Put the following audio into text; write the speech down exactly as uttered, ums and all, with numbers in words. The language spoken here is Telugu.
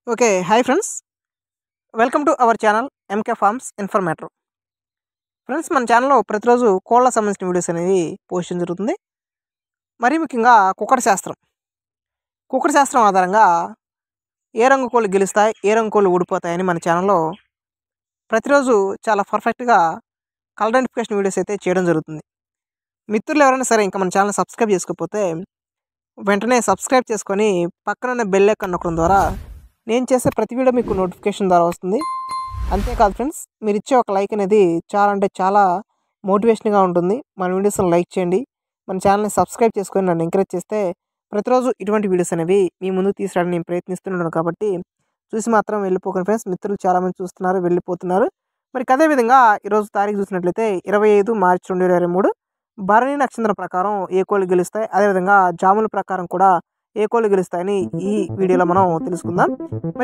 Okay, hi friends. Welcome to our channel mkfarms informataro. Friends మన ఛానల్లో ప్రతిరోజు కోళ్ళ సంబంధించిన వీడియోస్ అనేవి పోస్ట్ చేయడం జరుగుతుంది. మరీ ముఖ్యంగా కుక్కట శాస్త్రం కుక్కట శాస్త్రం ఆధారంగా ఏ రంగు కోళ్ళు గెలుస్తాయి, ఏ రంగు కోళ్ళు ఊడిపోతాయని మన ఛానల్లో ప్రతిరోజు చాలా పర్ఫెక్ట్గా కలర్ ఐడెంటిఫికేషన్ వీడియోస్ అయితే చేయడం జరుగుతుంది. మిత్రులు ఎవరైనా సరే ఇంకా మన ఛానల్ సబ్స్క్రైబ్ చేసుకోకపోతే వెంటనే సబ్స్క్రైబ్ చేసుకొని పక్కన బెల్ ఐకాన్ నొక్కడం ద్వారా నేను చేసే ప్రతి వీడియో మీకు నోటిఫికేషన్ ద్వారా వస్తుంది. అంతేకాదు ఫ్రెండ్స్, మీరు ఇచ్చే ఒక లైక్ అనేది చాలా అంటే చాలా మోటివేషన్గా ఉంటుంది. మన వీడియోస్ని లైక్ చేయండి, మన ఛానల్ని సబ్స్క్రైబ్ చేసుకొని నన్ను ఎంకరేజ్ చేస్తే ప్రతిరోజు ఇటువంటి వీడియోస్ అనేవి మీ ముందుకు తీసుకురావడానికి నేను ప్రయత్నిస్తున్నాను. కాబట్టి చూసి మాత్రం వెళ్ళిపోకండి ఫ్రెండ్స్. మిత్రులు చాలామంది చూస్తున్నారు, వెళ్ళిపోతున్నారు. మరి అదేవిధంగా ఈరోజు తారీఖు చూసినట్లయితే ఇరవై ఐదు మార్చి రెండు వేల ఇరవై మూడు భరణి నక్షత్రం ప్రకారం ఏ కోళ్ళు గెలుస్తాయి, అదేవిధంగా జాముల ప్రకారం కూడా ఏ కోళ్ళు గెలుస్తాయని ఈ వీడియోలో మనం తెలుసుకుందాం. మరి